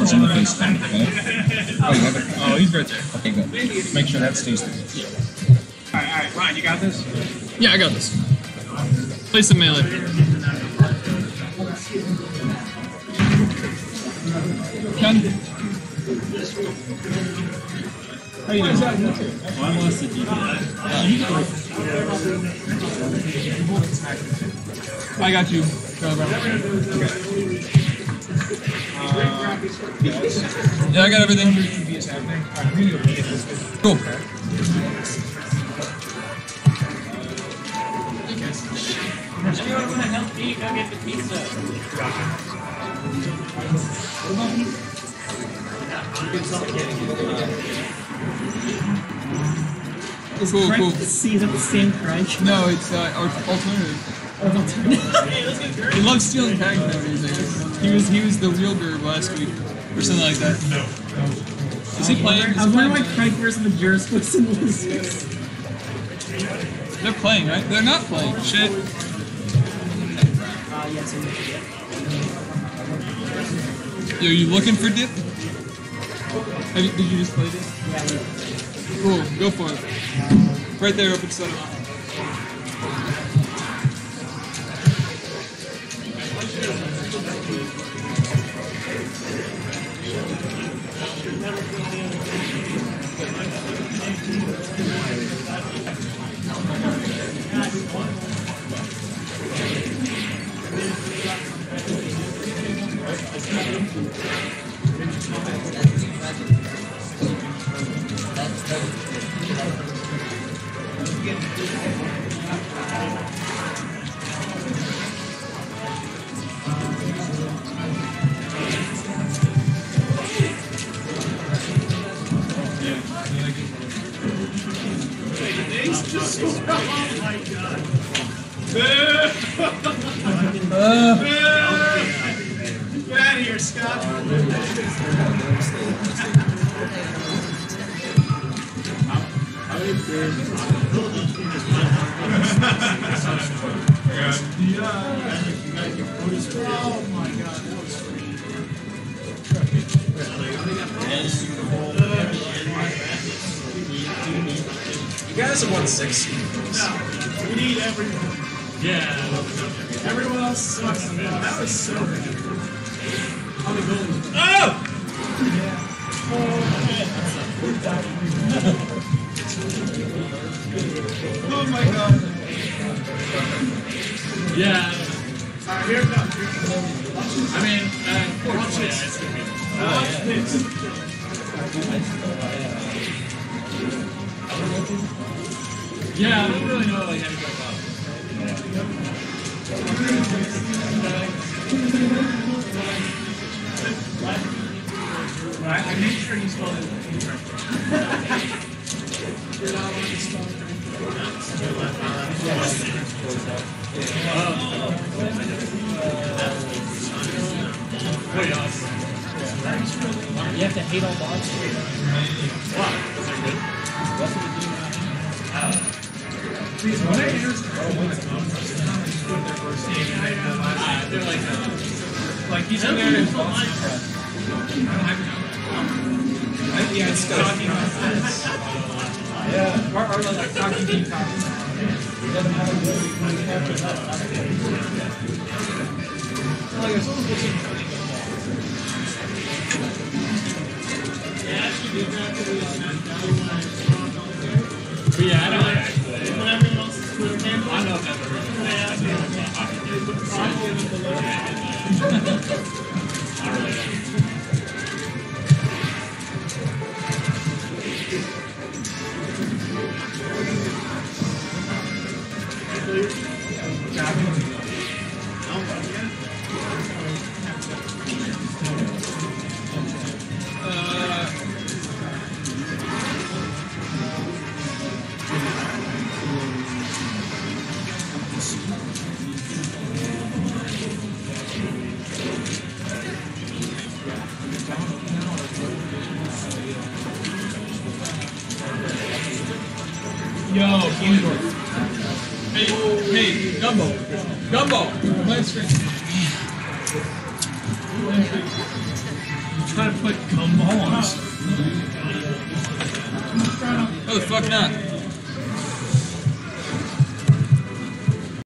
his interface thing, okay? Oh, you have it? Oh, he's right there. Okay, good. Make sure that stays there. Alright, Ryan, you got this? Yeah, I got this. Play some melee. Ken? How you doing? I lost the DPI. I got you, Charlie Brown. Yeah, I got everything. Cool. If you want to help me, go get the pizza. Is cool. Seed at the same price? No, it's alternative. He loves stealing tags nowadays, I guess. He was the wielder last week, or something like that. Is he playing? I was wondering why Craig wears the Juris was in Lizards. They're playing, right? They're not playing. Shit. Yes, Yo, you looking for dip? Did you just play this? yeah. Cool, go for it. Right there, open setup. Get out of here, Scott. Oh my god, that was sweet. You guys have won 6. We need everyone. Yeah. Everyone else sucks. That was so good. Oh! Oh my god. Yeah. Here it comes. I mean, watch this. Watch this. Yeah, I don't really know like how to go Right, I made sure you spelled it correctly. You have to hate all monsters. Wow. Please, when I enters They're like he's in there and yeah, it's talking about this. Yeah. Or like talking to you But yeah, I don't like I know Yo, Kingdor. Hey, Gumbo. Gumbo, play screen. trying to put gumball on us. Oh, the fuck not?